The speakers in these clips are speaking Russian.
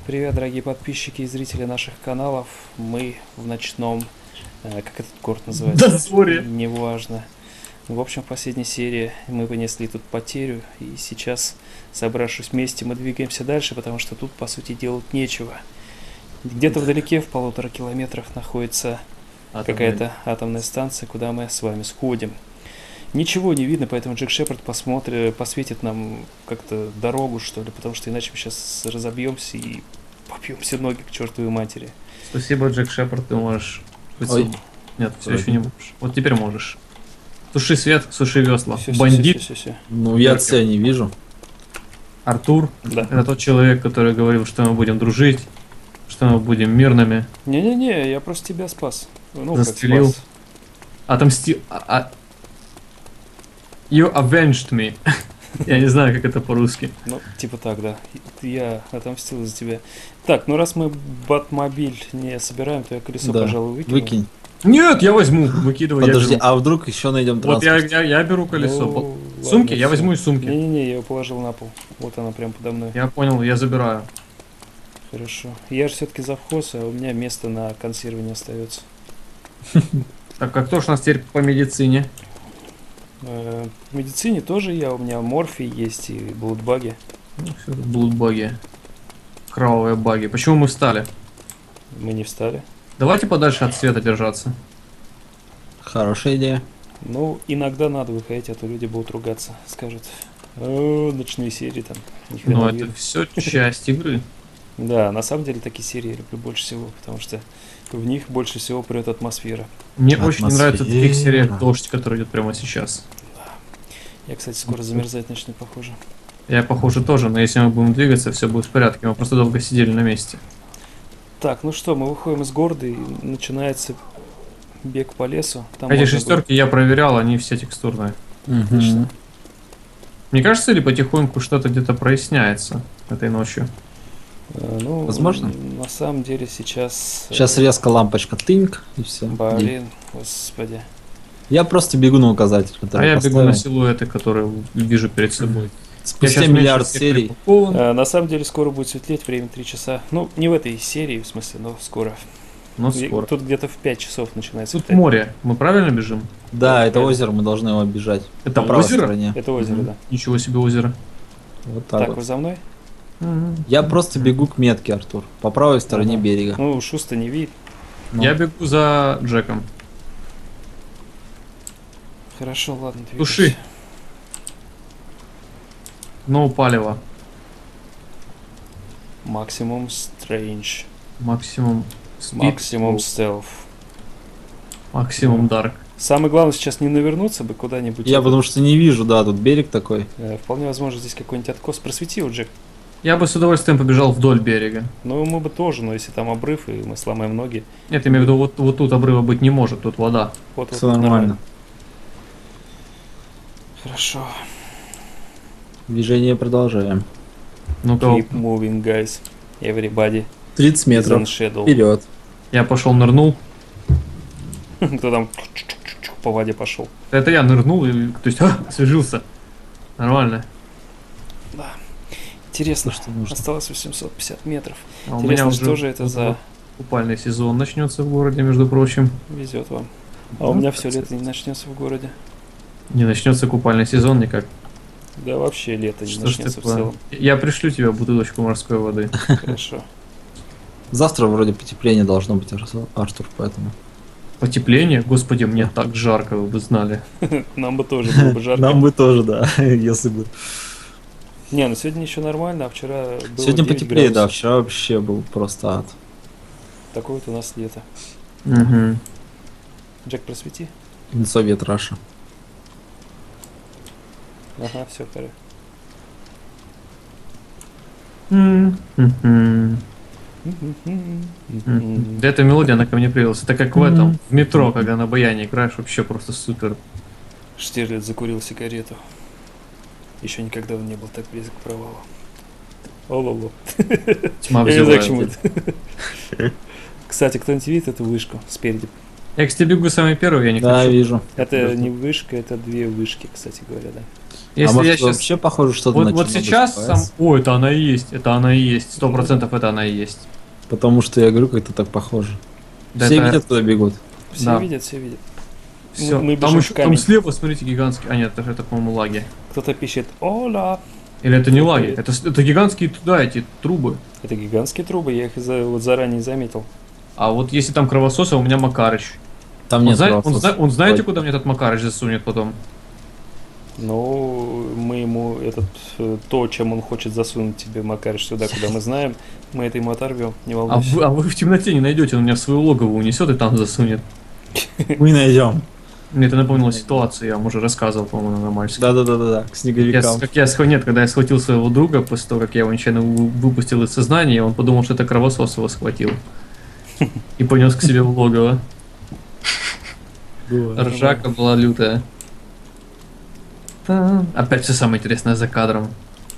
Привет, дорогие подписчики и зрители наших каналов. Мы в ночном, как этот город называется? Дозоре. Неважно. В общем, в последней серии мы понесли тут потерю, и сейчас, собравшись вместе, мы двигаемся дальше, потому что тут, по сути, делать нечего. Где-то вдалеке, в 1,5 километрах, находится какая-то атомная станция, куда мы с вами сходим. Ничего не видно, поэтому Джек Шепард посветит нам как-то дорогу, что ли, потому что иначе мы сейчас разобьемся и побьемся ноги к чертовой матери. Спасибо, Джек Шепард, ты можешь... Ой. Нет, все еще не можешь. Вот теперь можешь. Туши свет, суши весла. Всё, Бандит. всё. Ну, я тебя не вижу. Артур. Да. Это тот человек, который говорил, что мы будем дружить, что мы будем мирными. Не-не-не, я просто тебя спас. Ну, Застрелил. как спас. Отомстил. You avenged me. Я не знаю, как это по-русски. Ну, типа так, да. Я отомстил за тебя. Так, ну раз мы Батмобиль не собираем, то я колесо, Да. пожалуй, выкину. Выкинь. Нет, я возьму. Выкидывай, Подожди, я беру. а вдруг еще найдем Вот транспорт? я беру колесо. Ну, Сумки? ладно, Я всё. возьму из сумки. Не-не-не, я его положил на пол. Вот она прям подо мной. Я понял, я забираю. Хорошо. Я же все-таки завхоз, а у меня место на консерве не остается. Так, а кто ж у нас теперь по медицине? В медицине тоже я, у меня морфий есть и блудбаги. Ну, все, блудбаги. Кровавые баги. Почему мы встали? Мы не встали. Давайте подальше от света держаться. Хорошая идея. Ну, иногда надо выходить, а то люди будут ругаться. Скажут, «О, ночные серии там. Ни хрена Но не это видно». все часть игры. Да, на самом деле такие серии я люблю больше всего, потому что в них больше всего прет атмосфера. Мне очень не нравится в таких Атмосфера. сериях дождь, который идет прямо сейчас. Я, кстати, скоро замерзать начну, похоже. Я, похоже, тоже, но если мы будем двигаться, все будет в порядке. Мы просто долго сидели на месте. Так, ну что, мы выходим из города и начинается бег по лесу. Там Эти можно шестерки я проверял, они все текстурные. Мгм. Мне кажется, или потихоньку что-то где-то проясняется этой ночью? ну, Возможно. На самом деле сейчас... Сейчас резко лампочка тынк и все. Блин, господи. Я просто бегу на указатель, А который я бегу на поставил. силуэты, которые вижу перед собой. Спустя Я щас миллиард меньше всех серий. припакован, На самом деле скоро будет светлеть, время 3 часа. Ну, не в этой серии, в смысле, но скоро. но скоро. Тут где-то в 5 часов начинается Тут светлеть. море. Мы правильно бежим? Да, это Правильно. озеро, мы должны его обижать. Это По правой озеро? стороне. Это озеро, Мгм. да. Ничего себе озеро. Вот так, Так, вот. вы за мной? Я просто бегу к метке, Артур. По правой стороне Ага. берега. Ну, шуста не видит. Ну, Я бегу за Джеком. Хорошо, ладно, двигаемся. Туши. Но палево. Максимум стрейндж. Максимум speed, Максимум стелф. максимум дарк. Самое главное сейчас не навернуться бы куда-нибудь. Я потому что не вижу, да, тут берег такой. Вполне возможно, здесь какой-нибудь откос. Просвети его, Джек. Я бы с удовольствием побежал вдоль берега. Ну, мы бы тоже, но если там обрыв, и мы сломаем ноги, Нет, я имею в виду, вот тут обрыва быть не может, тут вода. вот Все нормально. Хорошо. Движение продолжаем. Ну-ка, Keep moving, guys. Everybody 30 is on метров. shadow. Вперед. я пошел нырнул. Кто там по воде пошел? Это я нырнул и, то есть, освежился. Нормально. Интересно, Что нужно? осталось 850 метров. А у Интересно, меня что же это за... купальный сезон начнется в городе, между прочим. Везет вам. А у меня все лето не начнется в городе. Не начнется купальный сезон никак. Да вообще лето не Что ж начнется в такое? целом. Я пришлю тебе бутылочку морской воды. Хорошо. Завтра вроде потепление должно быть, Артур, поэтому. Потепление? Господи, мне так жарко, вы бы знали. Нам бы тоже было бы жарко. Нам бы тоже, да, если бы. Не, ну сегодня еще нормально, а вчера было Сегодня 9 потеплее, да, градусов. вчера вообще был просто ад. Такое вот у нас лето. Угу. Джек, просвети. Совет Раша. Ага, все, хорошо. Да эта мелодия, она ко мне привелась. Это как в этом, в метро, когда на баяне играешь, вообще просто супер. Штирлиц закурил сигарету. Еще никогда он не был так близок к провалу. О-ло-ло. Тьма Я не знаю, к взяла. чему это. Кстати, кто-нибудь видит эту вышку спереди? Я, кстати, бегу самый первый, я не Да, хочу. вижу. Это не вышка, это две вышки, кстати говоря, да. Если может я сейчас... вообще похоже что-то Вот, на вот Чернобыль сейчас ПС? сам... О, это она и есть, это она и есть. 100% это она и есть. Потому что я говорю, как-то так похоже. Да Все это- видят, куда бегут. Все Да. видят, все видят. Все. Мы Там бежим еще в камень. там слева, смотрите, гигантский. А нет, это по-моему, лаги. Кто-то пишет «Оля». Или это не лаги? Привет. Это гигантские туда, эти трубы. Это гигантские трубы, я их вот заранее заметил. А вот если там кровососы, у меня Макарыч. Там Он, нет он, он знаете, Вроде. куда мне этот Макарыч засунет потом? Ну, мы ему то, чем он хочет засунуть тебе, Макарыч, сюда, куда мы знаем, мы это ему оторвем, не А волнуйся. вы в темноте не найдете, он меня в свое логово унесет и там засунет. Мы найдем. Мне это напомнило ситуацию, я вам уже рассказывал, по-моему, на нормальске. Да, к снеговикам. Нет, когда я схватил своего друга, после того, как я его нечаянно выпустил из сознания, он подумал, что это кровосос его схватил. И понес к себе в логово. Ржака была лютая. Опять все самое интересное за кадром.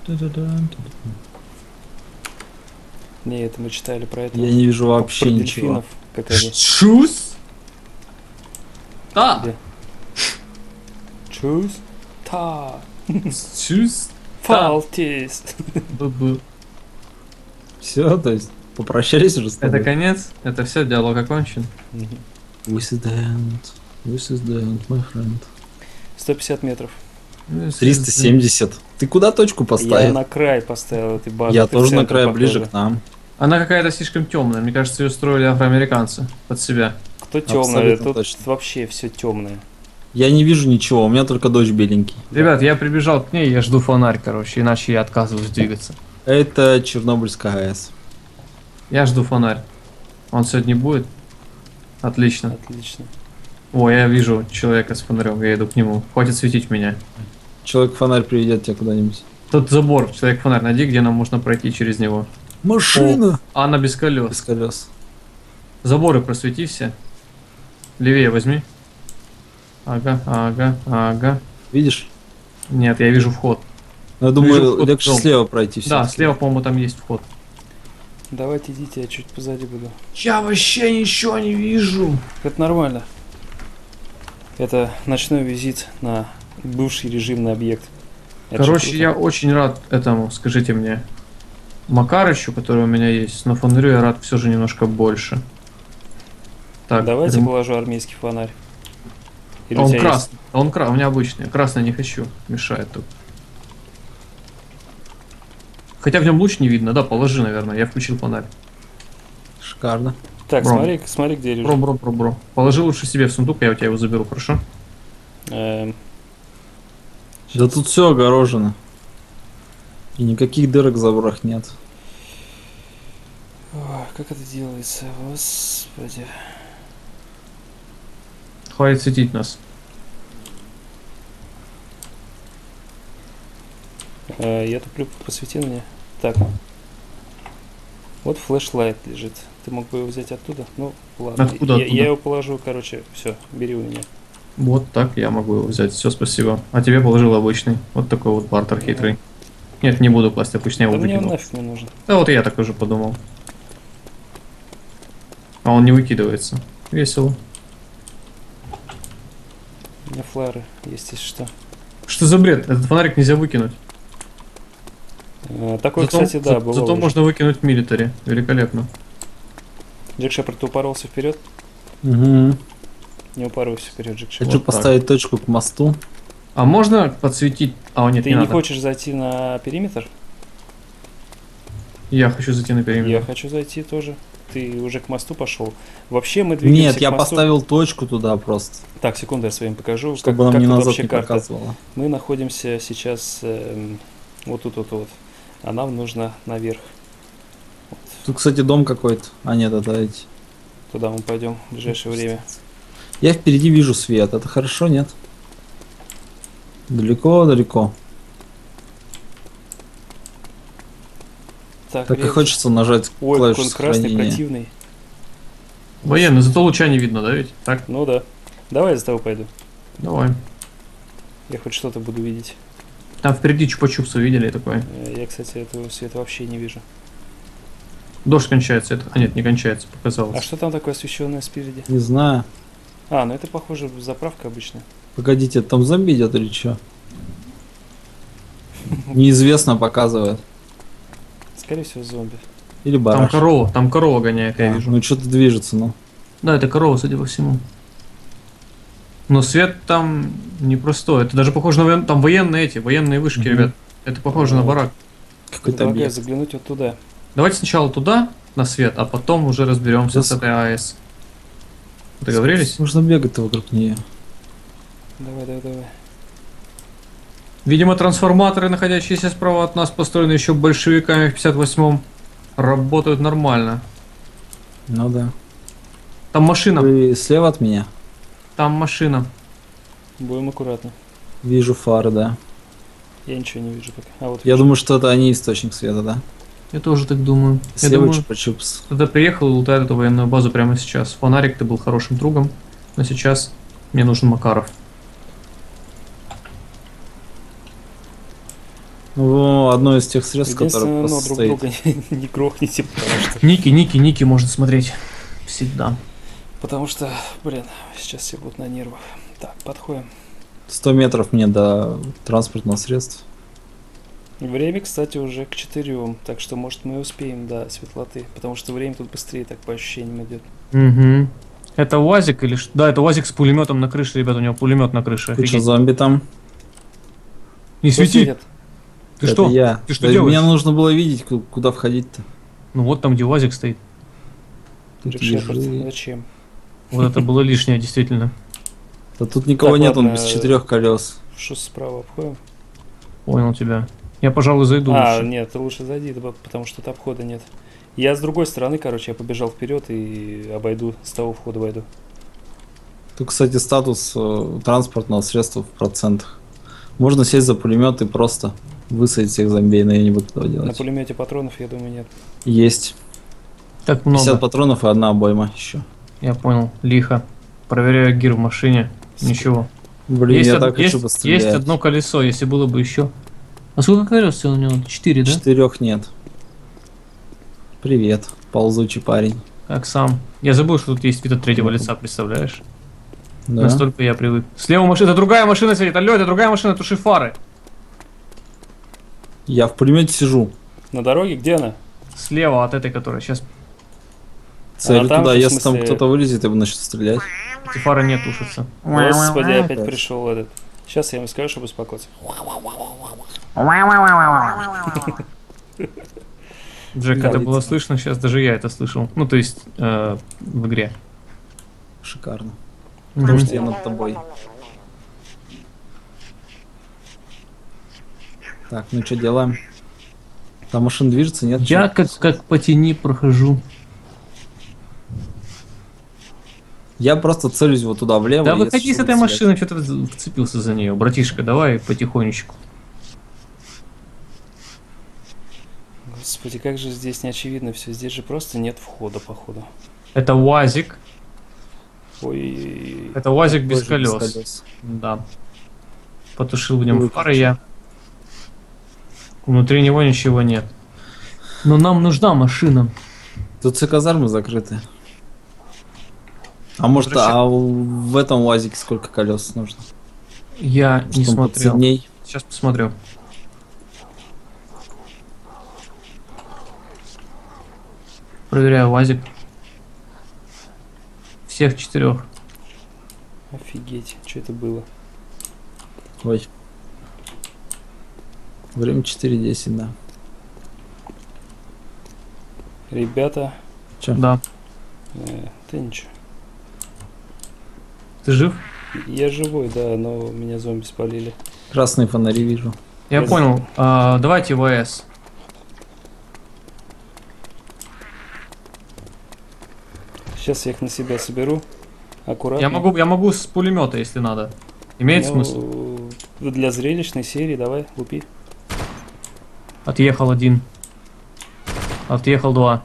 Не, это мы читали про это. Я не вижу вообще про ничего. дельфинов, как они. Чус? Да. Где? Choose та. Чус? Фалтис. Все, то есть попрощались уже с Это тобой? конец? Это все, диалог окончен? This is the end. This is the end, my friend. 150 метров. 370. Ты куда точку Я поставил? на край поставил этой базы. Я ты в тоже на центр, край, похоже. ближе к нам. Она какая-то слишком темная. Мне кажется, ее строили афроамериканцы под себя. Кто темный? Абсолютно Тут точно. вообще все темное. Я не вижу ничего, у меня только дождь беленький. Ребят, я прибежал к ней, я жду фонарь, короче, иначе я отказываюсь двигаться. Это Чернобыльская АЭС. Я жду фонарь. Он сегодня будет? Отлично. Отлично. О, я вижу человека с фонарем, я иду к нему. Хватит светить меня. Человек-фонарь приведет тебя куда-нибудь. Тут забор, человек-фонарь, найди, где нам можно пройти через него. Машина! А она без колес. Без колес. Заборы просвети все. Левее возьми. Ага. Видишь? Нет, я вижу вход. Ну, я Вижу думаю, вход в легче дом. слева пройти. Да, всё-таки. слева, по-моему, там есть вход. Давайте идите, я чуть позади буду. Я вообще ничего не вижу. Это нормально. Это ночной визит на бывший режимный объект. Это Короче, же я круто. очень рад этому, скажите мне, Макарычу, который у меня есть, но фонарю я рад все же немножко больше. Так, Давайте это- положу армейский фонарь. Или у он тебя есть? красный, у меня обычный, красный не хочу, мешает тут. Хотя в нем луч не видно, да, положи, наверное, я включил фонарь. Шикарно. Так, Бро. смотри, где режим. Бро. Положи лучше себе в сундук, я у тебя его заберу, хорошо? Да тут все огорожено. И никаких дырок в заборах нет. Ой, как это делается, господи. Хватит светить нас. Я туплю, посвети на меня. Так. Вот флешлайт лежит. Ты мог бы его взять оттуда? Ну, ладно. Откуда, откуда? Я его положу, короче, все, бери у меня. Вот так я могу его взять, все, спасибо. А тебе положил обычный, вот такой вот бартер хитрый. Нет, не буду класть обычный, я Да его мне он выкинул. нафиг не нужен. Да вот и я так уже подумал. А он не выкидывается. Весело. У меня флары есть, если что. Что за бред? Этот фонарик нельзя выкинуть. Такой, кстати, да, было зато уже. можно выкинуть милитари. Великолепно. Джек Шепард, ты упоролся вперед? Угу. Не упоролся вперед, Джек Хочу Шепард. Вот так. поставить точку к мосту. А можно подсветить? А, нет, Ты не не надо. хочешь зайти на периметр? Я хочу зайти на Я периметр. хочу зайти тоже. Ты уже к мосту пошел. Вообще мы двигаемся Нет, к я мосту. поставил точку туда просто. Так, секунду, я с вами покажу. Чтобы нам как не тут назад вообще не карта. показывало. Мы находимся сейчас вот тут, вот. А нам нужно наверх. Тут, кстати, дом какой-то. А нет, это эти. Туда мы пойдем в ближайшее время. Я впереди вижу свет. Это хорошо, нет? Далеко. Так и ребят. хочется нажать Ой, какой клавишу он красный, сохранения. противный. Военный, зато луча не видно, да ведь? Так, Ну да. Давай я за тобой пойду. давай. Я хоть что-то буду видеть. Там впереди чупа-чупса видели такое. Я, кстати, этого света вообще не вижу. Дождь кончается. А нет, не кончается, показалось. А что там такое освещенное спереди? Не знаю. А, ну это похоже заправка обычная. Погодите, там зомби идет или что? Неизвестно показывает. Скорее всего, зомби. Или бараш. Там корова гоняет, я вижу. Ну что-то движется, ну. Да, это корова, судя по всему. Но свет там непростой. Это даже похоже на там военные вышки, ребят. Это похоже на барак. Какой-то Предлагаю объект. заглянуть вот туда. Давайте сначала туда, на свет, а потом уже разберемся с этой АЭС. Договорились? Нужно бегать-то вокруг нее. Давай. Видимо, трансформаторы, находящиеся справа от нас, построены еще большевиками в 58-м, работают нормально. Ну да. Там машина, Вы слева от меня? там машина. Будем аккуратны. Вижу фары, да. Я ничего не вижу пока. А вот Я вижу. думаю, что это они источник света, да? Я тоже так думаю. Я Слева думаю, чупа-чупс. кто-то приехал и лутает эту военную базу прямо сейчас. Фонарик, ты был хорошим другом, но сейчас мне нужен Макаров. Ну, одно из тех средств, Единственное, которое но просто друг стоит. друга не грохните, Ники можно смотреть. Всегда. потому что, блин, сейчас все будут на нервах. Так, подходим. 100 метров мне до транспортного средства. Время, кстати, уже к 4, так что, может, мы успеем до светлоты, потому что время тут быстрее, так по ощущениям идет. Угу. Это УАЗик или что? Да, это УАЗик с пулеметом на крыше, ребят, у него пулемет на крыше. Куча Офигеть. зомби там. Не Кто свети! сидит? Ты Это что? я. Ты что Да делаешь? Мне нужно было видеть, куда входить-то. Ну вот там, где УАЗик стоит. Тут Джек Шепард. ежи. Зачем? Вот это было лишнее, действительно. Да тут никого Так, нет, он ладно. без 4 колес. Что справа обходим? Понял тебя. Я, пожалуй, зайду А, лучше. нет, ты лучше зайди, потому что тут обхода нет. Я с другой стороны, короче, я побежал вперед и обойду, с того входа войду. Тут, кстати, статус транспортного средства в процентах. Можно сесть за пулемет и просто высадить всех зомбей, но я не буду этого На делать. пулемете патронов, я думаю, нет. Есть. Так 50 много. патронов и одна обойма еще. Я понял. Лихо. Проверяю гир в машине. Ничего. Блин, Есть, я од- так хочу есть пострелять. одно колесо, если было бы еще. А сколько колес всего у него? 4, да? 4 нет. Привет, ползучий парень. Как сам. Я забыл, что тут есть вид от третьего лица, представляешь? Да? Настолько я привык. Слева машина, это другая машина сидит. Алло, это другая машина, туши фары. Я в пулемете сижу. На дороге? Где она? Слева от этой, которая сейчас. Цель там туда, же, в если там смысле- кто-то вылезет, я буду начать стрелять. Эти фары не тушатся. Господи, опять Опять. пришел этот. Сейчас я ему скажу, чтобы успокоиться. Джек, Да, это было лица. слышно, сейчас даже я это слышал. Ну, то есть, в игре. Шикарно. Мгм. Потому что я над тобой. Так, ну что делаем? Там машина движется, нет? Я Чё? как по тени прохожу. Я просто целюсь вот туда влево. Да если выходи с что, этой буду машины, что ты вцепился за нее. Братишка, давай потихонечку. Господи, как же здесь не очевидно все. Здесь же просто нет входа, походу. Это УАЗик. Ой, Это УАЗик без Тоже колес. Да. Потушил в нем Выключил. фары я. Внутри него ничего нет. Но нам нужна машина. Тут все казармы закрыты. А может, в этом УАЗике сколько колес нужно? Я не Чтобы смотрел. ценней? Сейчас посмотрю. Проверяю УАЗик. Всех 4. офигеть, что это было? Ой. Время 4:10, да. Ребята, Че? Да. да ничего. Ты жив? Я живой, да, но меня зомби спалили. Красные фонари вижу. Я Я понял. Давайте ВС. Сейчас я их на себя соберу. Аккуратно. Я могу с пулемета, если надо. Имеет Ну, смысл? Для зрелищной серии давай, лупи. Отъехал 1. Отъехал 2.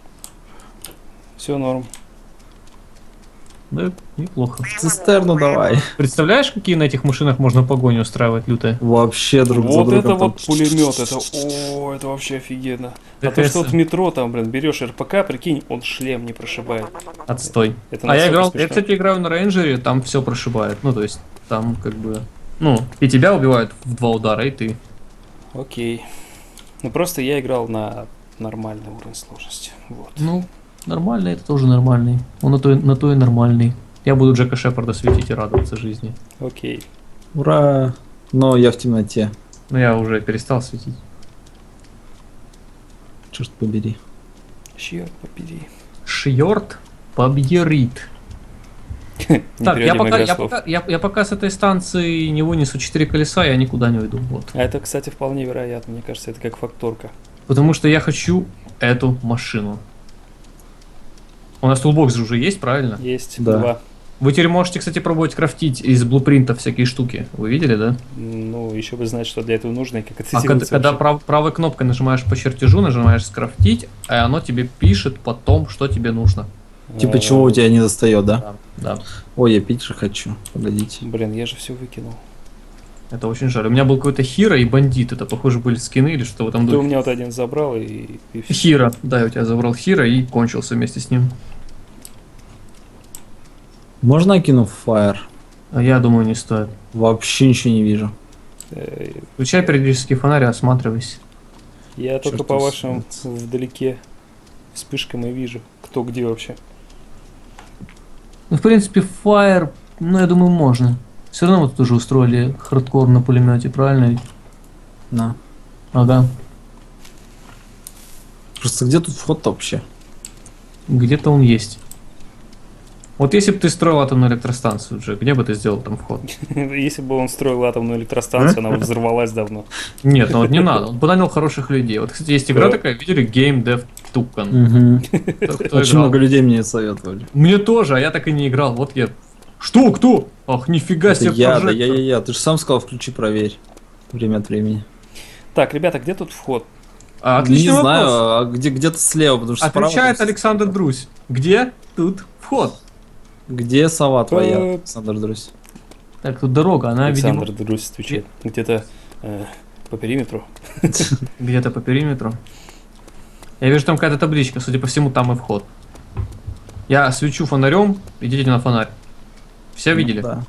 Все норм. Да, неплохо. Цистерну давай. Представляешь, какие на этих машинах можно погоню устраивать лютые? Вообще друг за Вот другом. это там. вот пулемет, это вообще офигенно. А Это то, что я вот в метро там, блин, берешь РПК, прикинь, он шлем не прошибает. Отстой. Это А я настолько играл, я, смешно. кстати, играю на рейнджере, там все прошибает. Ну, то есть, там как бы... Ну, и тебя убивают в 2 удара, и ты. Окей. Ну просто я играл на нормальный уровень сложности. Вот. Ну, нормальный, это тоже нормальный. Он на то и нормальный. Я буду Джека Шепарда светить и радоваться жизни. Окей. Ура! Но я в темноте. Но я уже перестал светить. Черт побери. Черт побери. Шьорт побьерит. Так, я пока с этой станции не вынесу 4 колеса, я никуда не уйду. Вот. А это, кстати, вполне вероятно. Мне кажется, это как факторка. Потому что я хочу эту машину. У нас тулбокс же уже есть, правильно? Есть Да. 2. Вы теперь можете, кстати, пробовать крафтить из блупринтов всякие штуки. Вы видели, да? Ну, еще бы знать, что для этого нужно и как это А делается. когда вообще. правой кнопкой нажимаешь по чертежу, нажимаешь скрафтить, а оно тебе пишет потом, что тебе нужно. Типа чего у тебя не достает, да? Да. Ой, я пить же хочу. Погодите. Блин, я же все выкинул. Это очень жаль. У меня был какой-то Хиро и бандит. Это, похоже, были скины или что в этом Ты у духе. меня вот один забрал и всё. Хиро. Да, я у тебя забрал Хиро и кончился вместе с ним. Можно я кину фаер? А я думаю, не стоит. Вообще ничего не вижу. Включай периодический фонарь и осматривайся. Я только Чёрт по его вашим вдалеке вспышкам и вижу, кто где вообще. Ну, в принципе, Fire, ну, я думаю, можно. Все равно вот тоже устроили хардкор на пулемете, правильно? ведь? На. Ага. Просто где тут вход вообще? Где-то он есть. Вот если бы ты строил атомную электростанцию уже, где бы ты сделал там вход? Если бы он строил атомную электростанцию, она бы взорвалась давно. Нет, ну вот не надо. Он нанял хороших людей. Вот, кстати, есть игра такая, видели? Game Dev Tukan. Угу. Кто Очень играл? много людей мне советовали. Мне тоже, а я так и не играл. Вот я. Что? Кто? Ах, нифига Это себе я, да прожектор. я. Ты же сам сказал, включи, проверь. Время от времени. Так, ребята, где тут вход? Отличный не вопрос. знаю, а где-то слева, потому что справа Отвечает там- Александр Друзь. Где тут вход? Где сова твоя, Э, Александр Друзь? Так, тут дорога, она, Александр видимо, Друзь отвечает. Где-то по периметру. где-то по периметру. Я вижу там какая-то табличка, судя по всему, там и вход. Я свечу фонарем, идите на фонарь. Все видели? Да.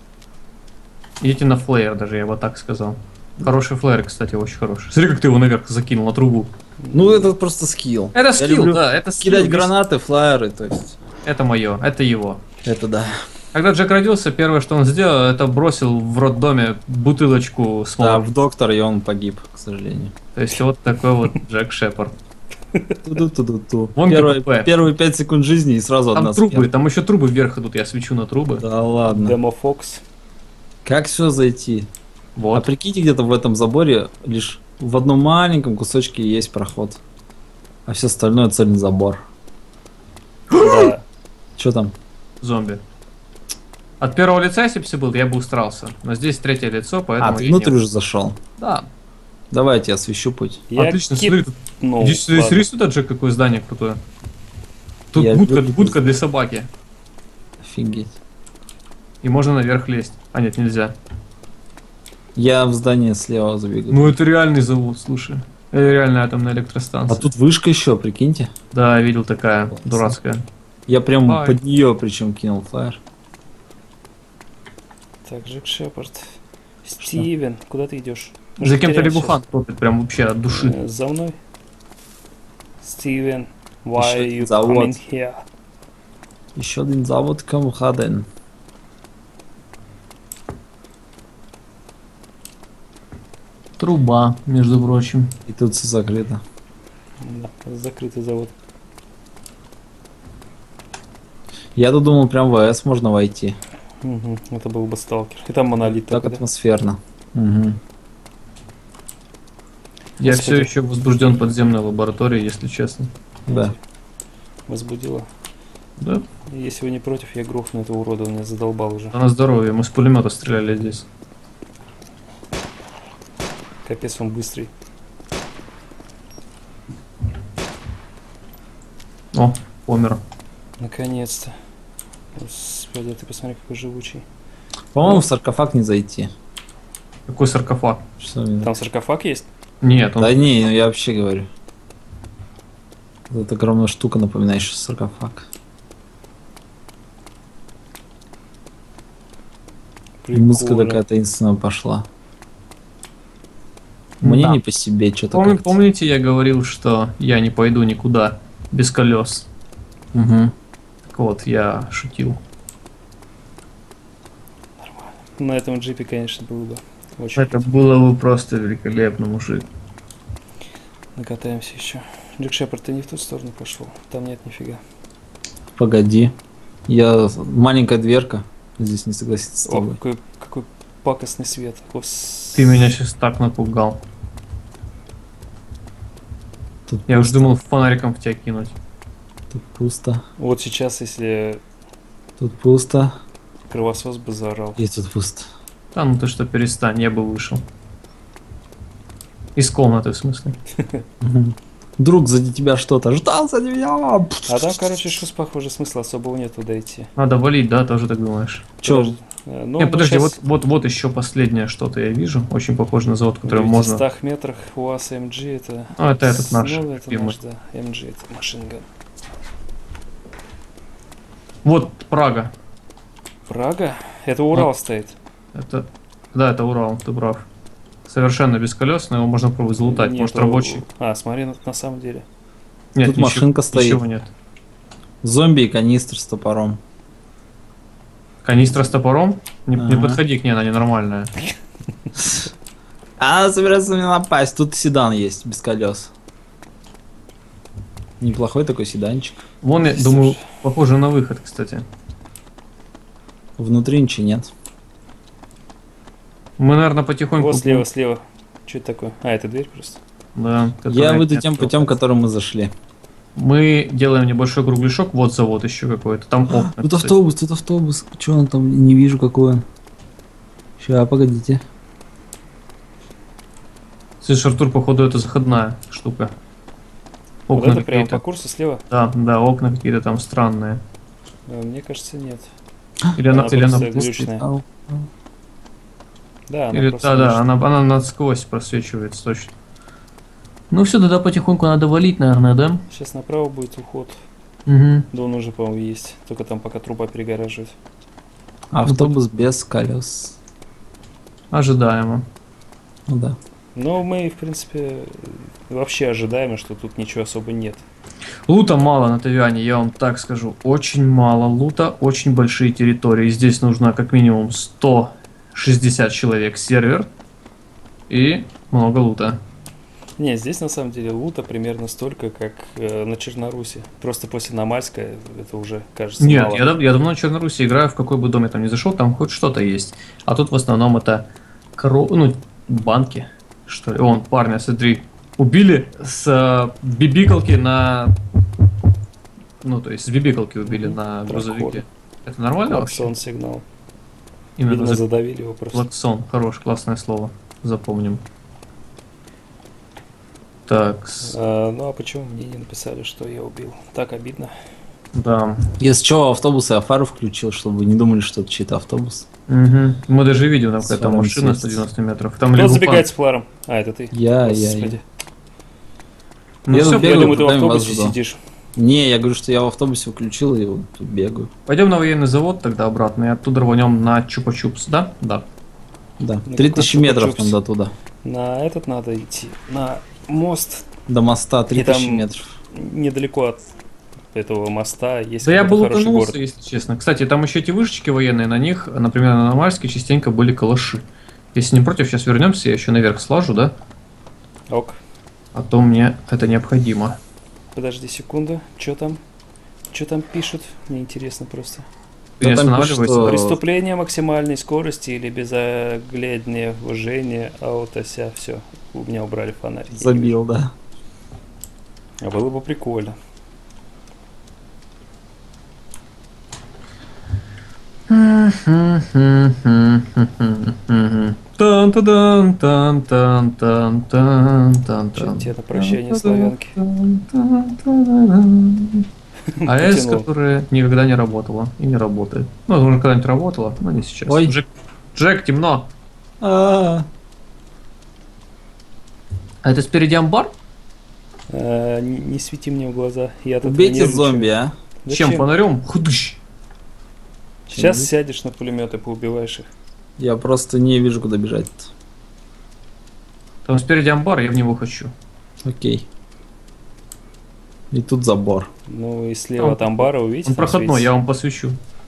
Идите на флеер даже, я бы так сказал. Хороший флеер, кстати, очень хороший. Смотри, как ты его наверх закинул на трубу. Ну, это просто скилл. Это Я скилл, люблю да, это скилл. Кидать гранаты, флайеры, то есть. Это мое, это его. Это да. Когда Джек родился, первое, что он сделал, это бросил в роддоме бутылочку с Да, молоком. в доктор, и он погиб, к сожалению. То есть вот такой вот Джек Шепард. Ту-ду-ту-ду-ту. Вон КПП. Первые 5 секунд жизни и сразу Там одна трубы, смерть. там еще трубы вверх идут, я свечу на трубы. Да ладно. Демо Фокс. Как все зайти? А Вот. прикиньте, где-то в этом заборе лишь в одном маленьком кусочке есть проход. А все остальное цельный забор. Да. Что там? Зомби. От первого лица, если бы все был, я бы устарался. Но здесь третье лицо, поэтому... А, ты я внутрь не- уже зашел. Да. Давай я тебе освещу путь. Я Отлично, смотри, тут... кипнул. Иди сюда, Ладно. смотри сюда, Джек, какое здание крутое. Тут Я будка, люблю будка для собаки. Офигеть. И можно наверх лезть. А нет, нельзя. Я в здание слева забегу. Ну это реальный завод, слушай. Это реальная атомная электростанция. А тут вышка еще, прикиньте. Да, видел, такая Классно. дурацкая. Я прям Ай. под нее причем кинул флайер. Так, Джек Шепард. Стивен, куда ты идешь? За кем-то Потерял Лягухан топит прям вообще от души. сейчас. За мной. Стивен, why Еще are you завод. coming here? Еще один завод Камхаден. Труба, между прочим. И тут все закрыто. Да, закрытый завод. Я-то думал, прям в АЭС можно войти. Угу, это был бы сталкер. И там монолит Так только, да? атмосферно. Угу. Я Господи. все еще возбужден подземной лабораторией, если честно. Да. Возбудило. Да? Если вы не против, я грохну этого урода, он меня задолбал уже. А на здоровье, мы с пулемета стреляли здесь. Капец, он быстрый. О, помер. Наконец-то. Господи, ты посмотри, какой живучий. По-моему, в саркофаг не зайти. Какой саркофаг? Что мне- Там саркофаг есть? Нет, он... Да не, ну я вообще говорю. Вот эта огромная штука, напоминающая саркофаг. И музыка Прикольно. такая таинственная пошла. Мне Да. не по себе что-то как-то. Помните, я говорил, что я не пойду никуда без колес? Мгм. Так вот, я шутил. На этом джипе, конечно, было бы очень Это круто. было бы просто великолепно, мужик. Накатаемся еще. Джек Шепард, ты не в ту сторону пошел. Там нет нифига. Погоди. Маленькая дверка. Здесь не согласится с О, тобой. какой пакостный свет. Ты меня сейчас так напугал. Тут Я уж пусто. думал фонариком в тебя кинуть. Тут пусто. Вот сейчас, если Тут пусто. кровосос бы заорал. И тут пусто. Да ну ты что, перестань, я бы вышел. Из комнаты, в смысле. Мгм. Друг, сзади тебя что-то. Ждал сзади меня. А там, короче, шус, похоже, смысла особого нет туда идти. Надо валить, да, тоже так думаешь? Чё? Подожди. Ну, Не, мы подожди, щас вот еще последнее что-то я вижу. Очень похоже на завод, в который можно... 900 метрах УАЗ МГ это... А, это этот наш Ну, это любимый. наш, да. МГ, это машинган. Вот Прага. Прага? Это Урал стоит. Это... Да, это Урал, ты прав. Совершенно без колес, но его можно пробовать залутать. Нету- Может, рабочий. А, смотри, на самом деле. Нет, Тут машинка стоит. Ничего нет. Зомби и канистр с топором. Канистра с топором? Не Ага. подходи к ней, она ненормальная. А, собирается на меня напасть. Тут седан есть, без колес. Неплохой такой седанчик. Вон, я думаю, похоже на выход, кстати. Внутри ничего нет. Мы, наверное, потихоньку... Вот слева, слева. Что это такое? А, это дверь просто. Да, Я которая выйду нет тем входа. путем, которым мы зашли. Мы делаем небольшой кругляшок. Вот завод еще какой-то. Там окна. Тут кстати. автобус, тут автобус. Че он там? Не вижу, какой он. Ща, погодите. Слышь, Артур, походу, это заходная штука. Вот Окна это прямо какие-то. по курсу слева? Да, да, окна какие-то там странные. Мне кажется, нет. Или она, Она или она просто пустая. глючная. Ау. Да, она Или, просто да, лежит. она насквозь просвечивается точно. Ну все, тогда потихоньку надо валить, наверное, да? Сейчас направо будет уход. Угу. Да он уже, по-моему, есть. Только там пока труба перегораживает. Автобус без колес. Ожидаемо. Ну да. Но мы, в принципе, вообще ожидаем, что тут ничего особо нет. Лута мало на Тавиане, я вам так скажу. Очень мало лута, очень большие территории. Здесь нужно как минимум 160 человек сервер и много лута. Не, здесь на самом деле лута примерно столько, как на Чернорусе. Просто после Намальска это уже кажется Нет, мало. я давно на Чернорусе играю, в какой бы дом я там ни зашел, там хоть что-то есть. А тут в основном это банки, что ли. Вон, парня, смотри, убили с бибикалки на... Ну, то есть с бибикалки убили на грузовике. Это нормально вообще? Клаксон сигнал. Именно Видимо, за задавили его просто. клаксон. Хорош, классное слово. Запомним. Так, Ну а почему мне не написали, что я убил? Так обидно. да. Если что, автобус я фару включил, чтобы вы не думали, что это чей-то автобус. Мгм. Мы даже видим, там С какая-то фарами машина светится. 190 метров. Там Кто Лигуфан. забегает с фларом? А, это ты. Я. Господи. Ну Я все, тут Я бегаю, думаю, ты в куда я вас автобусе жду. сидишь. Не, я говорю, что я в автобусе включил и вот тут бегаю. пойдем на военный завод тогда обратно и оттуда рванем на Чупа-Чупс, да? Да. Да, Ну, 3000 какой метров чупс? нам до туда. На этот надо идти. На мост До моста 3000 там- метров. недалеко от этого моста. Есть Да я какой-то был хороший утонулся, город. если честно. Кстати, там еще эти вышечки военные, на них, например, на Намальске частенько были калаши. Если не против, сейчас вернемся, я еще наверх слажу, да? Ок. А то мне это необходимо. Подожди секунду. Что там? Что там пишут? Мне интересно просто. Ты не там пишут, останавливайся. что- Преступление максимальной скорости или безоглядное вожение аутося. Все. У меня убрали фонарь. Я не Забил, да. вижу. А было бы прикольно. Тан-та-дан, тан-тан-тан-тан-тан. Что тебе на прощание славянки? АЭС, Потянуло. которая никогда не работала и не работает. Ну, возможно, когда-нибудь работала, но не сейчас. Ой. Джек, темно. А, А это спереди амбар? Не свети мне в глаза. Я тут Убейте нервничаю. зомби, а. Чем? Зачем? Фонарем? Худыщ. Сейчас Чем? сядешь на пулемет и поубиваешь их. Я просто не вижу, куда бежать. Там спереди амбар, я в него хочу. Окей. И тут забор. Ну и слева Он- от амбара увидите. Он там проходной, светится. я вам посвящу.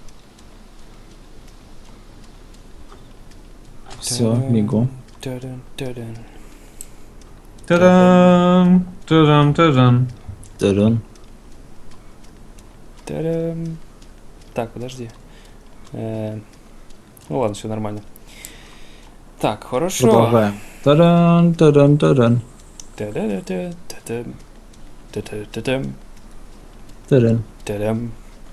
Все, бегу. Та-дам. Та-дам! Та-дам, та-дам. Та-дам. Та-дам. Так, подожди. Ну ладно, все нормально. Так, хорошо. Продолжаем. Та-дам, та-дам, та-дам. Та-да-да-да, та-дам. Та-та-та-дам. Та-дам. Та-дам.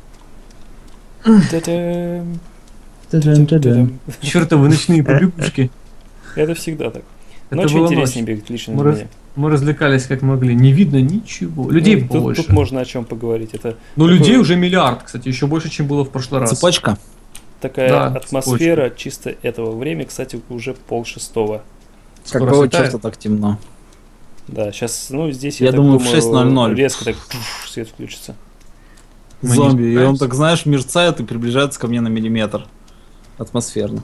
Та-дам. Та-дам, та-дам. Та-дам. Чертовы ночные побегушки. Это всегда так. Это Ночью была интереснее ночь. бегать лично Мы, для раз- меня. мы развлекались как могли. Не видно ничего. Людей Ну, больше. тут можно о чем поговорить. Это Но такое- людей уже миллиард, кстати, еще больше, чем было в прошлый раз. Цепочка. такая Да, атмосфера чисто этого времени. Кстати, уже 5:30. Скоро Какого светает. черта так темно? Да, сейчас, ну, здесь, Я так думаю, в 6:00. резко так свет включится. Мы не Зомби. И он справимся. так, знаешь, мерцает и приближается ко мне на миллиметр. Атмосферно.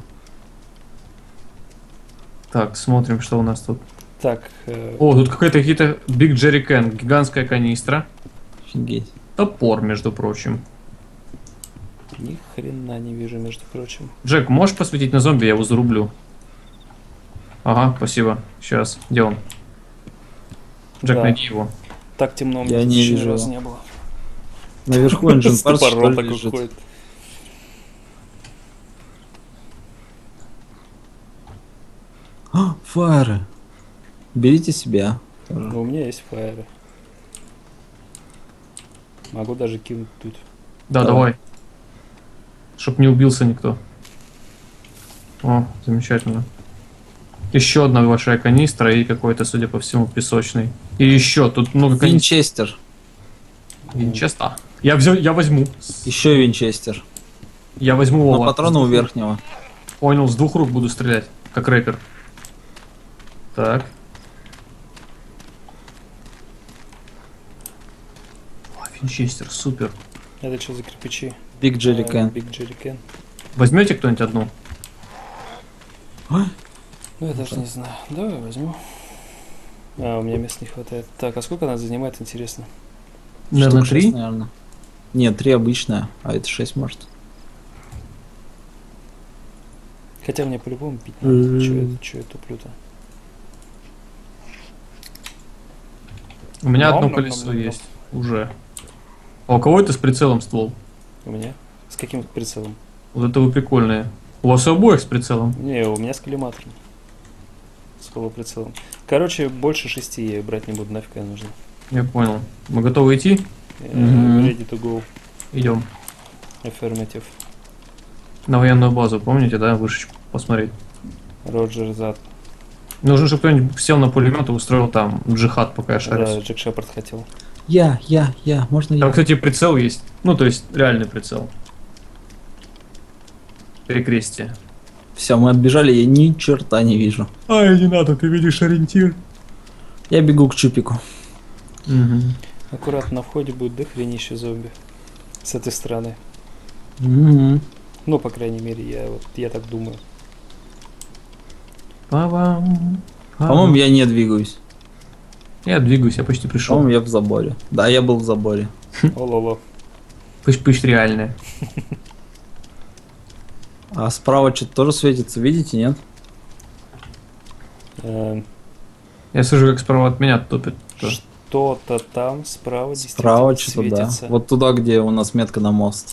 Так, смотрим, что у нас тут. Так, О, тут какие-то Big Jerry Can, гигантская канистра. Офигеть. Топор, между прочим. ни хрена не вижу, между прочим. Джек, можешь посветить на зомби, я его зарублю. Ага, спасибо. Сейчас, где он? Джек, Да. найди его. Так темно у Я меня не еще ни вижу разу его. не было. Наверху engine С parts, что топором ли, такой лежит. ходит. А, фаеры. Берите себя. Но у меня есть фаеры. Могу даже кинуть тут. Да, Давай. давай. Чтоб не убился никто. О, замечательно. Еще одна большая канистра и какой-то, судя по всему, песочный. И еще, тут много канистр. Винчестер. Винчестер. Я возьму. Еще винчестер. Я возьму Но Вова. патроны у верхнего. Понял, с двух рук буду стрелять, как рэпер. Так. О, винчестер, супер. Это что за кирпичи? Big Jerry Can. Big Jerry Can. Возьмете кто-нибудь одну? Ну, я даже не знаю. Давай возьму. А, у меня места не хватает. Так, а сколько она занимает, интересно? Наверное, Штук шесть, 3? наверное. Нет, 3 обычная, а это 6 может. Хотя мне по-любому пить надо. Чё я туплю-то? У меня одно Nom-nom-nom-nom-nom. колесо есть. Уже. А у кого это с прицелом ствол? У меня? С каким прицелом? Вот это вы прикольные. У вас у обоих с прицелом? Не, у меня с коллиматором. С полуприцелом. Короче, больше 6 я её брать не буду, нафиг она нужна. Я понял. Мы готовы идти? Мгм. Ready to go. Идем. Affirmative. На военную базу, помните, да, вышечку посмотреть? Роджер зад. Нужно, чтобы кто-нибудь сел на пулемет и устроил там джихад, пока я Да, шарюсь. Джек Шепард хотел. Я, можно Там, я? кстати, прицел есть. Ну, то есть, реальный прицел. Перекрестие. Все, мы отбежали, я ни черта не вижу. Ай, не надо, ты видишь ориентир. Я бегу к Чупику. Аккуратно на входе будет дохренище зомби. С этой стороны. Мгм. Ну, по крайней мере, я так думаю. Па-бам. По-моему, я не двигаюсь. Я двигаюсь, я почти пришел. По-моему, я в заборе. Да, я был в заборе. Ололо. Пыщ-пыщ реальная. А справа что-то тоже светится, видите, нет? Э, Я слышу, как справа от меня топит. Что-то там справа Справа действительно что-то, да. светится. Вот туда, где у нас метка на мост.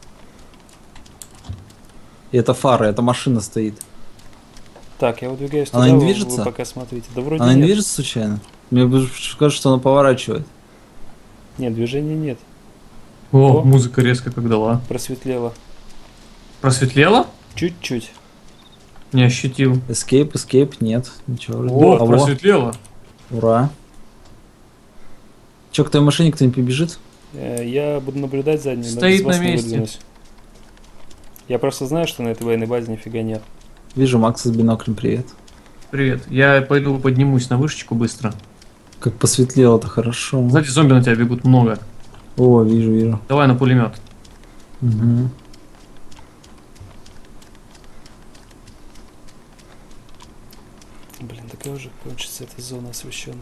И это фары, эта машина стоит. Так, я выдвигаюсь Она туда, не вы движется? пока смотрите. Да вроде Она не нет. движется случайно? Мне кажется, что она поворачивает. Нет, движения нет. О, О. музыка резко как дала. Просветлело. Просветлело? Чуть-чуть. Не ощутил. Escape, нет. Ничего. вроде. О, Алло, просветлело. ура. Че, к той машине кто-нибудь побежит? Я буду наблюдать за ней, но Стоит без вас на не месте. выдвинусь. Я просто знаю, что на этой военной базе нифига нет. Вижу Макса с биноклем, привет. Привет. Я пойду поднимусь на вышечку быстро. Как посветлело-то хорошо. Знаете, зомби на тебя бегут много. О, вижу. Давай на пулемет. Угу. Блин, такая уже кончится эта зона освещенная.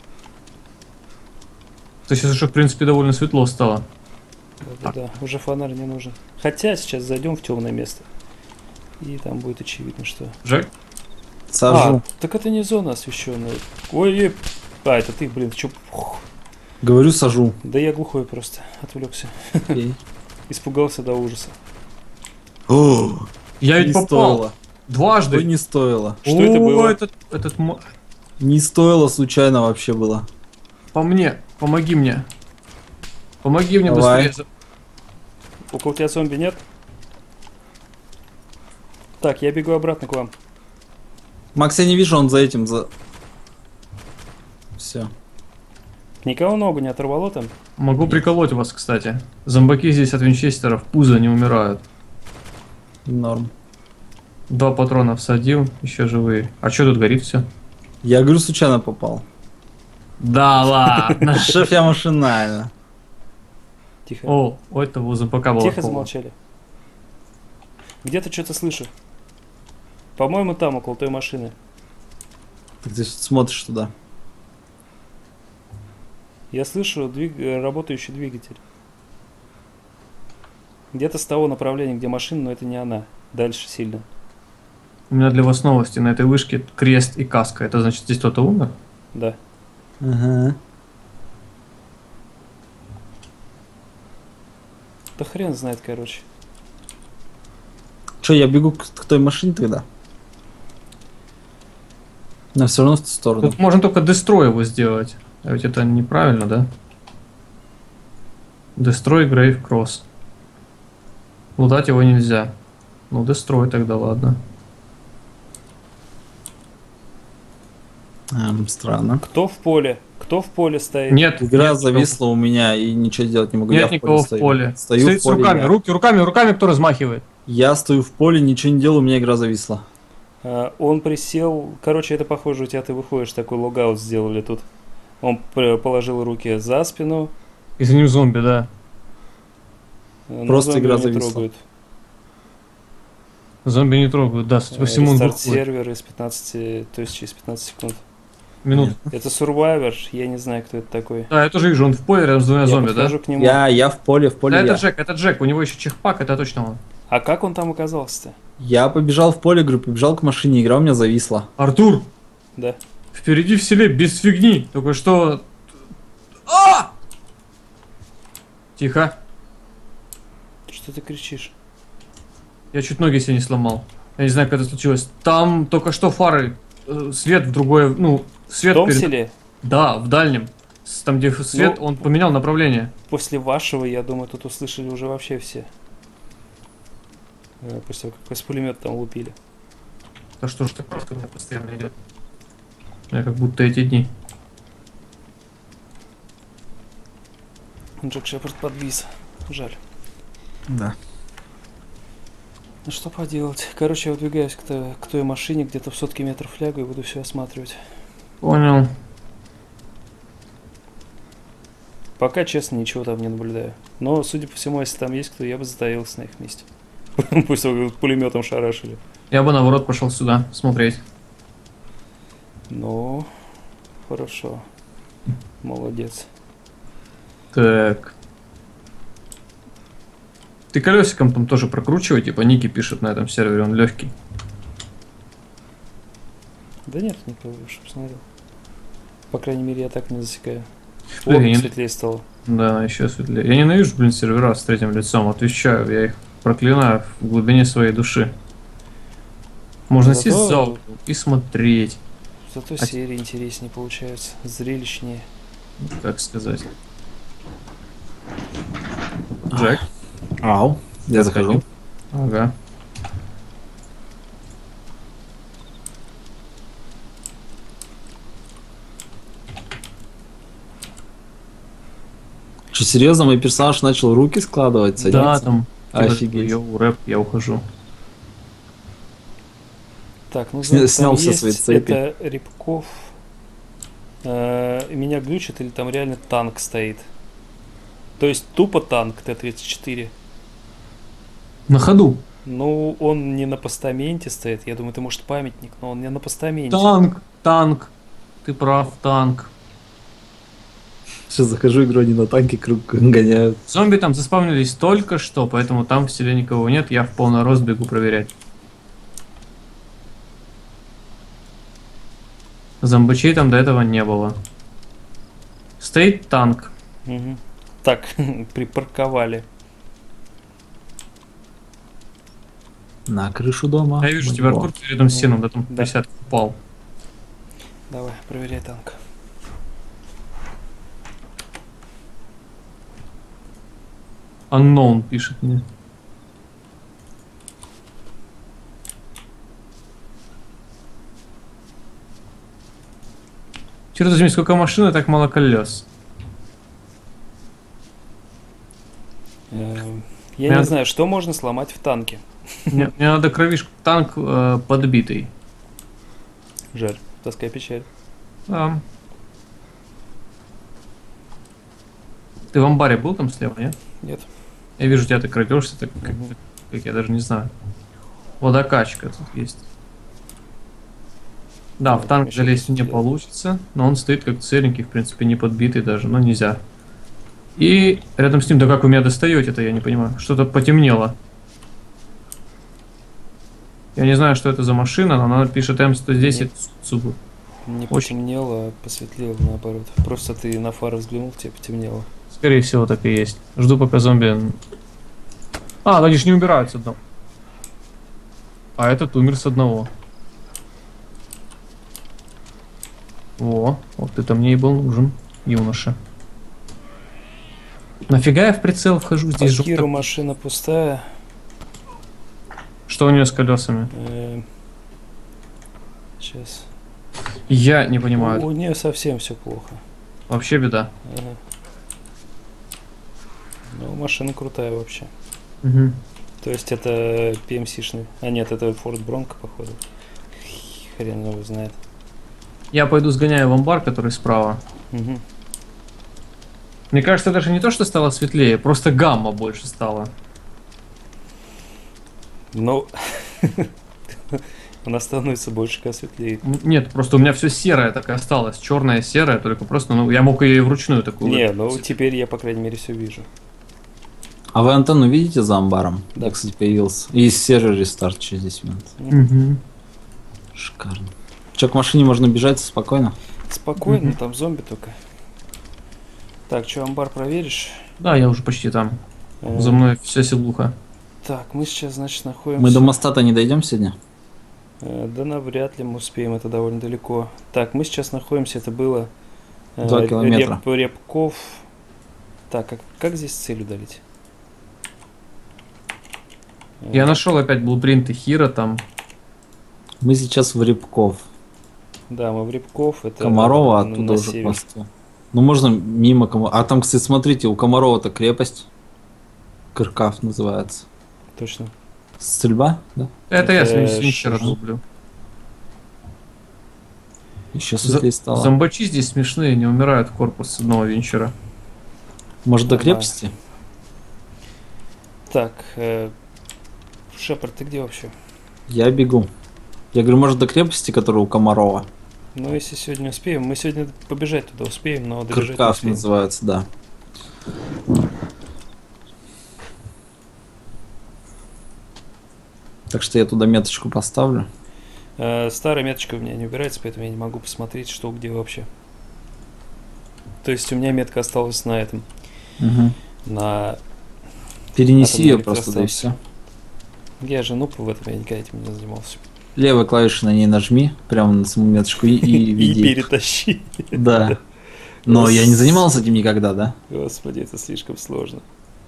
То есть сейчас уже, в принципе, довольно светло стало. Да, уже фонарь не нужен. Хотя сейчас зайдем в темное место. И там будет очевидно, что... Джек? Сажу. Так это не зона освещенная. Ой, это ты, блин, чё? Говорю, сажу. Да я глухой просто, отвлекся. Окей. Испугался до ужаса. О, Я ведь не попал. стоило. Дважды. Ой, не стоило. Что это было? Не стоило, случайно вообще было. По мне. Помоги мне. Помоги мне Давай. быстрее. Около тебя зомби нет? Так, я бегу обратно к вам. Макс, я не вижу, он за этим, за... Все. Никого ногу не оторвало там? Могу приколоть вас, кстати. Зомбаки здесь от винчестеров пузо не умирают. Норм. 2 патрона всадил, еще живые. А что тут горит все? Я говорю, случайно попал. Да ладно. Шеф, я машинально. Тихо. О, у этого зомбака была Тихо кола. замолчали. Где-то что-то слышу. По-моему, там, около той машины. Так ты смотришь туда. Я слышу работающий двигатель. Где-то с того направления, где машина, но это не она. Дальше сильно. У меня для вас новости. На этой вышке крест и каска. Это значит, здесь кто-то умер? Да. Ага. Да хрен знает, короче. Че, я бегу к той машине тогда? Но все равно в ту сторону. Тут можно только дестрой его сделать. А ведь это неправильно, да? Destroy Grave Cross. Лутать его нельзя. Ну, дестрой тогда, ладно. Странно. Кто в поле? Кто в поле стоит? Нет, Игра нет зависла у меня и ничего делать не могу. Нет Я никого в стою. поле. Стою Стоит в поле. с руками, я. руками кто размахивает. Я стою в поле, ничего не делаю, у меня игра зависла. Он присел. Короче, это похоже, у тебя ты выходишь, такой логаут сделали тут. Он положил руки за спину. И за ним зомби, да. Но Просто зомби игра не зависла. трогают. Зомби не трогают, да, судя по всему он Рестарт выходит. сервера из 15, то есть через 15 секунд. Минут. Это Survivor, я не знаю, кто это такой. Да, я тоже вижу, он в поле рядом с двумя Я зомби, да? подхожу к нему. Я в поле Да, я. это Джек, у него еще чехпак, это точно он. А как он там оказался-то? Я побежал в поле, говорю, побежал к машине, игра у меня зависла. Артур, Да. впереди в селе, без фигни, только что... Тихо, Что ты кричишь? я чуть ноги себе не сломал. Я не знаю, как это случилось. Там только что фары, свет в другое, ну, В свет том перед... селе? Да, в дальнем. Там, где свет, Ну, он поменял направление. После вашего, я думаю, тут услышали уже вообще все. После того, как с пулемета там лупили. Да что ж так просто у меня постоянно идет. Я как будто эти дни. Джек Шепард подвис. Жаль. Да. Ну что поделать. Короче, я выдвигаюсь к той машине, где-то в сотке метров лягу и буду все осматривать. Понял. Пока, честно, ничего там не наблюдаю. Но, судя по всему, если там есть кто, я бы затаился на их месте. Пусть пулеметом шарашили. Я бы наоборот пошел сюда смотреть. Ну, хорошо. Молодец. Так. Ты колесиком там тоже прокручивай, типа Ники пишет на этом сервере, он легкий. Да нет, никого, чтобы смотрел. По крайней мере, я так не засекаю. Блин, О, я не- светлее стало. Да, еще светлее. Я ненавижу, блин, сервера с третьим лицом, отвечаю, я их проклинаю в глубине своей души. Можно Зато- сесть в зал и смотреть, Зато А- серии интереснее получаются, зрелищнее. как сказать. Джек. Ау. Я захожу. Ага. Что, серьезно, мой персонаж начал руки складывать, Да, садиться? там. Офигеть. Йоу, рэп, я ухожу. Так, ну Сня- там снял все есть, свои цепи. это Рябков. Меня глючит или там реально танк стоит? То есть тупо танк Т-34. На ходу. Ну, он не на постаменте стоит. Я думаю, это может памятник, но он не на постаменте. Танк. Танк. Ты прав, танк. Сейчас захожу, игру, они на танке круг гоняют. Зомби там заспавнились только что, поэтому там в селе никого нет. Я в полный рост бегу проверять. Зомбачей там до этого не было. Стоит танк. Мгм. Так, припарковали. На крышу дома. Я вижу тебя, моего. Артур, ты рядом с стеном, да там Да. 50 упал. Давай, проверяй танк. Unknown пишет мне. Черт возьми, сколько машин, и так мало колес. Я Надо- не знаю, что можно сломать в танке. Мне надо кровишку. Танк подбитый. Жаль, тоска и печаль. Да. Ты в амбаре был там слева, нет? Нет. Я вижу, тебя ты крадешься, так Мгм. как я даже не знаю. Водокачка тут есть. Да, Да, в танк еще залезть не посмотрел. получится, но он стоит как целенький, в принципе, не подбитый даже, но нельзя. И рядом с ним, да как вы меня достаете-то, я не понимаю. Что-то потемнело. Я не знаю, что это за машина, но она пишет М110 Цубу. Не Очень. потемнело, а посветлело наоборот. Просто ты на фары взглянул, тебе потемнело. Скорее всего, так и есть. Жду, пока зомби... А, они же не убирают с одного. А этот умер с одного. Во, вот это мне и был нужен, юноша. Нафига я в прицел вхожу здесь? По Киру Жёлто- машина пустая. Что у нее с колесами? Сейчас. Я не понимаю. У нее совсем все плохо. Вообще беда. Ага. Ну, машина крутая вообще. Мгм. То есть это PMC-шный. А нет, это Ford Bronco, походу. Хрен его знает. Я пойду сгоняю в амбар, который справа. Мгм. Мне кажется, даже не то, что стало светлее, просто гамма больше стала. Ну, она становится больше, когда светлеет. Нет, просто у меня все серое так и осталось. Черное, серое, только просто, ну, я мог ее и вручную такую. Не, вот ну цвет- теперь я, по крайней мере, все вижу. А вы антенну видите за амбаром? Да. Я, кстати, появился. И сервер рестарт через 10 минут. Мгм. Шикарно. Че, к машине можно бежать спокойно? Спокойно, там зомби только. Так, что, амбар проверишь? Да, я уже почти там. Э, За мной вся селуха. Так, мы сейчас, значит, находимся... Мы до моста-то не дойдем сегодня? Да навряд ли мы успеем, это довольно далеко. Так, мы сейчас находимся, это было... 2 километра. Рябков. Так, как здесь цель удалить? Я нашел опять блупринты Хира там. Мы сейчас в Рябков. Да, мы в Рябков. Это Комарова на оттуда уже к север. мосту. Ну можно мимо Комарова. А там, кстати, смотрите, у Комарова-то крепость. Кыркав называется. Точно. Стрельба, да? Это я с Это Винчера что? рублю. Еще светлее стало. Зомбачи здесь смешные, не умирают корпус с одного Винчера. Может, до Нормально. крепости? Так, Шепард, ты где вообще? Я бегу. Я говорю, может, до крепости, которая у Комарова. Ну, если сегодня успеем. Мы сегодня побежать туда успеем, но добежать не Кыркав успеем. называется, да. Так что я туда меточку поставлю. Старая меточка у меня не убирается, поэтому я не могу посмотреть, что где вообще. То есть у меня метка осталась на этом. Мгм. На... Перенеси Атомная ее просто, да и все. электростанция. Я же нуп в этом, я никогда этим не занимался. Левой клавишей на ней нажми, прямо на саму меточку и И веди. перетащи. Да. Но я не занимался этим никогда, да? Господи, это слишком сложно.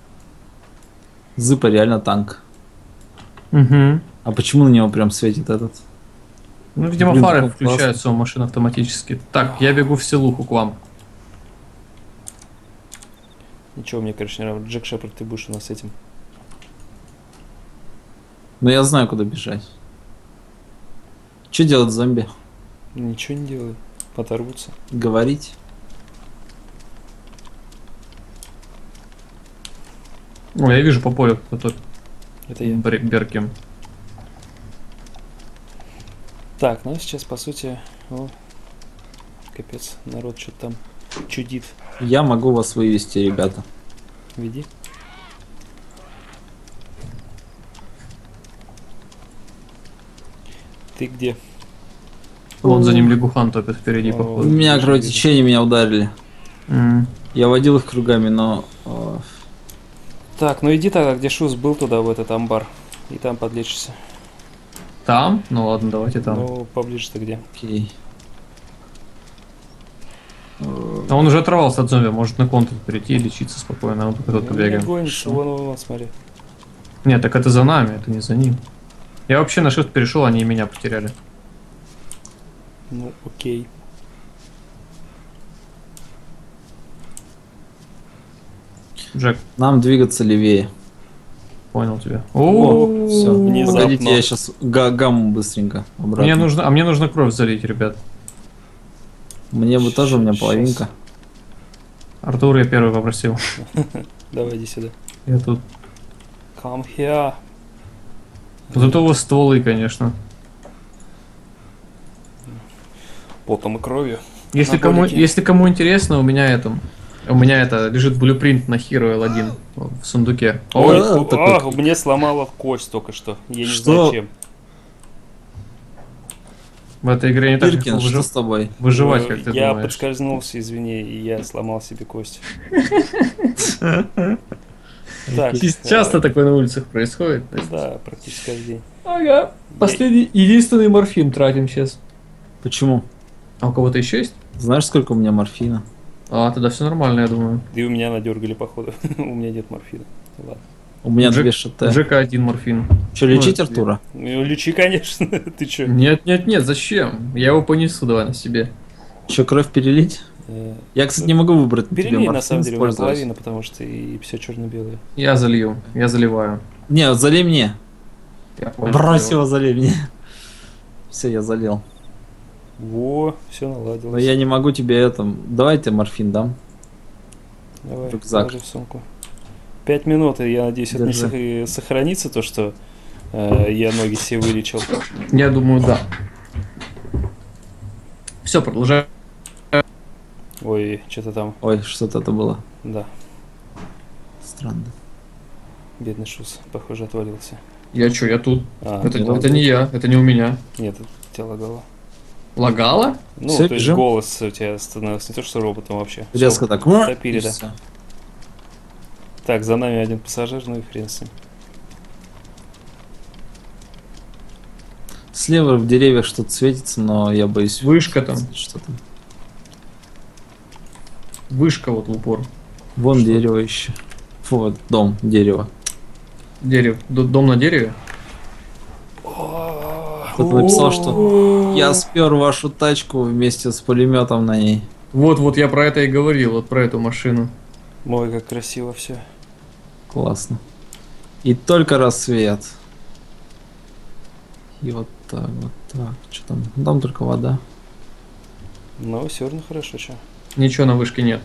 Зыпа реально танк. Угу. А почему на него прям светит этот? Ну, видимо, Блин, фары такой включаются у машин автоматически. Так, я бегу в селуху к вам. Ничего, мне, короче, не нравится. Джек Шепард, ты будешь у нас этим. Ну я знаю, куда бежать. Что делать зомби? Ничего не делай. Оторвутся. Говорить? О, я вижу по полю кто-то Это я. Беркем. Так, ну сейчас, по сути... капец. Народ что-то там чудит. Я могу вас вывести, ребята. Веди. Ты где? Вон за ним лягухан топит впереди, О. У походу. меня вижу, кровотечение, меня ударили. М. Я водил их кругами, но... Так, ну иди тогда, где Шус был, туда, в этот амбар. И там подлечишься. Там? Ну ладно, давайте там. Ну, поближе-то где? Окей. А он уже оторвался от зомби, может на контент перейти и лечиться спокойно, а мы пока тут Ну, не побегаем. гонится, вон, смотри. Нет, так это за нами, это не за ним. Я вообще на shift перешел, они и меня потеряли. Ну, окей. Джек, Нам двигаться левее. понял тебя. О, все. внезапно. Погодите, я сейчас гамму быстренько обратно. Мне нужно кровь залить, ребят. Мне бы тоже, у меня Щас. половинка. Артур я первый попросил. Давай, иди сюда. Я тут. Come here. Вот это у вас стволы, конечно. Потом и кровью. Если Наборики. кому интересно, у меня это лежит блюпринт на Hero L1 в сундуке. Ой, такой- мне сломала кость только что. Я не Что? знаю чем. В этой игре не так Иркин, легко что с тобой? выживать, как ты Я думаешь. подскользнулся, извини, и я сломал себе кость. Так, Часто такое на улицах происходит. да, практически каждый день. Ага. Единственный морфин тратим сейчас. Почему? А у кого-то еще есть? Знаешь, сколько у меня морфина? А, тогда все нормально, я думаю. И у меня надергали, походу. У меня нет морфина. Ладно. У меня Джек- 2 ШТ. Джека один морфин. Че, лечить Ну, Артура? Ну, лечи, конечно. Ты чё? Нет, зачем? Я его понесу, давай на себе. Че, кровь перелить? Э, Я, кстати, не могу выбрать на тебе Перелей, на морфин самом деле, у меня использовать. половина, потому что и все черно-белое. Я залью, я заливаю. Не, вот залей мне. Я понял. Брось его, залей мне. Все, я залил. Во, все наладилось. Но я не могу тебе это... Давай тебе морфин дам. Давай, рюкзак. положи в сумку. 5 минут, и я надеюсь, это не Держи. сохранится, то, что я ноги себе вылечил. Я думаю, да. Все, продолжаем. Ой, что-то там, Ой, что-то это было. да, Странно. бедный Шус, похоже, отвалился. Я тут. А, Это ну, не я, это не у меня. Нет, это у тебя лагало. Лагало? Ну, Всё, то есть бежим? голос у тебя становился не то, что роботом вообще. Резко Всё, так. топили, и да. всё. Так, за нами один пассажир, ну и хрен с ним. Слева в деревьях что-то светится, но я боюсь. Вышка там. Что там? Вышка вот в упор. Вон Что? дерево еще. Вот, дом, дерево. Дерево. Дом на дереве? Кто-то написал, что я спер вашу тачку вместе с пулеметом на ней. Вот, я про это и говорил, вот про эту машину. Ой, как красиво все. Классно. И только рассвет. И вот так, вот так. Что там? Ну, там только вода. Но все равно хорошо, что. Ничего на вышке нет.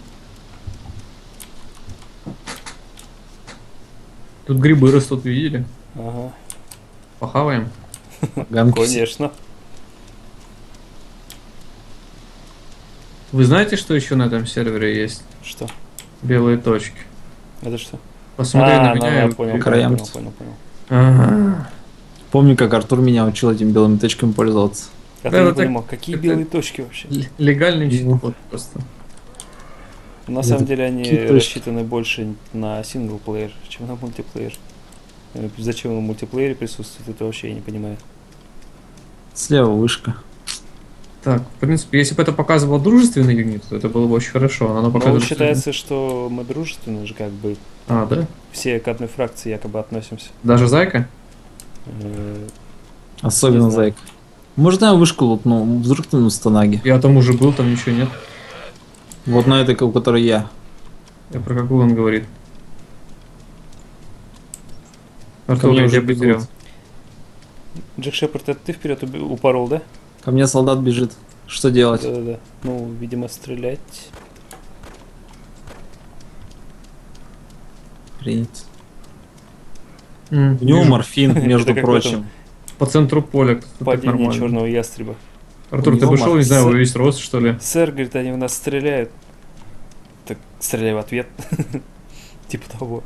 Тут грибы растут, видели? Ага, Похаваем. Гамки все. конечно. Вы знаете, что еще на этом сервере есть? Что? Белые точки. Это что? Посмотри на ну, меня. я и- понял, краям. понял. Ага. Помню, как Артур меня учил этими белыми точками пользоваться. А Да, ты не вот так- понимал, какие это- белые точки вообще? Легальный Ну. щит просто. На Это самом деле они какие точки? рассчитаны больше на синглплеер, чем на мультиплеер. Зачем он в мультиплеере присутствует, это вообще я не понимаю. Слева вышка. Так, в принципе, если бы это показывал дружественный юнит, то это было бы очень хорошо. Но оно Но показывает... считается, что мы дружественны же, как бы А, да? все к одной фракции якобы относимся. Даже зайка? Э, Особенно Не знаю. зайка. Может, я вышку лутну? Вдруг там на станаге. Я там уже был, там ничего нет. Вот на этой, у которой я. Я про какую он говорит? Ко Артур, мне я уже тебя потерял. бегут. Джек Шепард, это ты вперед упорол, да? Ко мне солдат бежит. Что делать? Да. Ну, видимо, стрелять. Принято. М, У него вижу. морфин, между Это как в прочим. этом По центру поля. Тут так Падение нормально. черного ястреба. Артур, У ты него вышел, не знаю, Макс. во весь рост, что ли? Сэр, говорит, они в нас стреляют. Так стреляй в ответ. Типа того.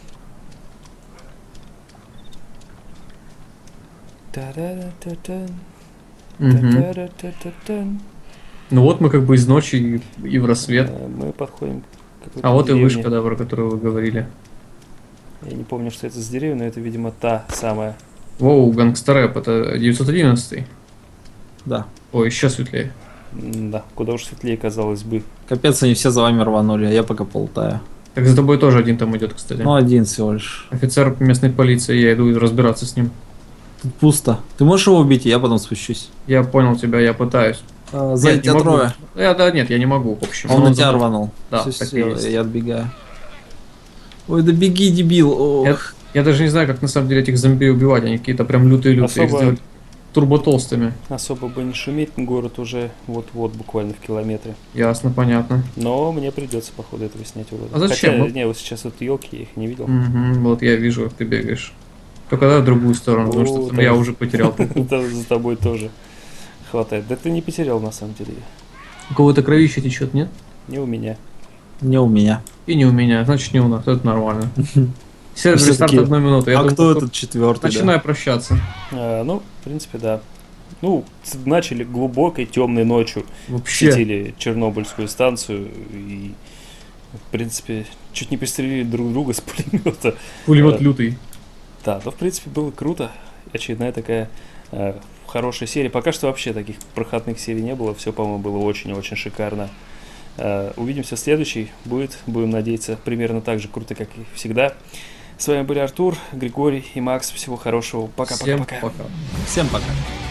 Та-да-да-та-тан, Мгм. та-да-да-та-та-тан. Ну вот мы как бы из ночи и в рассвет. Мы подходим к какой-то А вот и деревне. вышка, да, про которую вы говорили. Я не помню, что это за деревня, но это, видимо, та самая. Воу, гангстарэп, это 911. Да. Ой, еще светлее. Да, куда уж светлее, казалось бы. Капец, они все за вами рванули, а я пока полтаю. Так за тобой тоже один там идет, кстати. Ну, один всего лишь. Офицер местной полиции, я иду разбираться с ним. Тут пусто. Ты можешь его убить, и я потом спущусь. Я понял тебя, я пытаюсь. Сзади Нет, не тебя могу. трое. Да, нет, я не могу, в общем. Он Но на тебя за мной. рванул. Да, Всё, так и есть. я отбегаю. Ой, да беги, дебил. Ох. Я даже не знаю, как на самом деле этих зомби убивать. Они какие-то прям лютые-лютые. Их Особо- сделать турботолстыми. Особо бы не шуметь, город уже вот-вот, буквально в километре. Ясно, понятно. Но мне придется, походу, этого снять урода. А зачем? Хотя, Ну- не, вот сейчас вот елки, я их не видел. Мгм, вот я вижу, как ты бегаешь. Только да, в другую сторону, потому О, что да. я уже потерял. Это за тобой тоже хватает. Да ты не потерял, на самом деле. У кого-то кровище течет, нет? Не у меня. Не у меня. И не у меня, значит не у нас, это нормально. Сервер Все рестарт такие, 1 минуты. Я А думаю, кто что этот четвертый? Начинаю прощаться. Ну, в принципе, да. Ну, начали глубокой темной ночью. Вообще. Посетили Чернобыльскую станцию и, в принципе, чуть не пристрелили друг друга с пулемета. Пулемет Да. лютый. Да, но в принципе было круто. Очередная такая хорошая серия. Пока что вообще таких проходных серий не было. Все, по-моему, было очень-очень шикарно. Увидимся в следующей. Будем надеяться, примерно так же круто, как и всегда. С вами были Артур, Григорий и Макс. Всего хорошего. Всем Пока-пока-пока. пока. Всем пока.